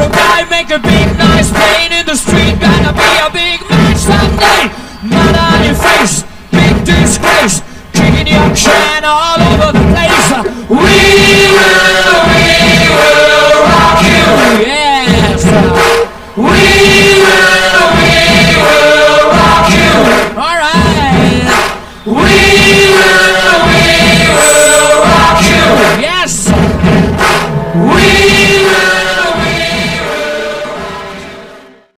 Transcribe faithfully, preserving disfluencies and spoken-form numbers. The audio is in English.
guy, make a big noise playing in the street.